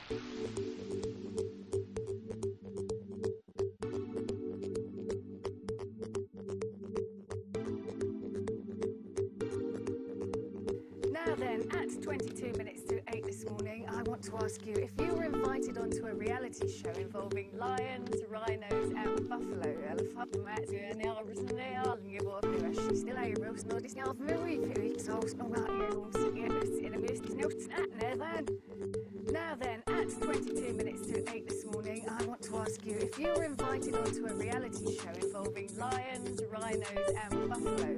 Now then, at 22 minutes to 8 this morning, I want to ask you, if you were invited onto a reality show involving lions, rhinos and buffalo, now then, at 22 minutes to 8 this morning, I want to ask you, if you were invited onto a reality show involving lions, rhinos and buffalo,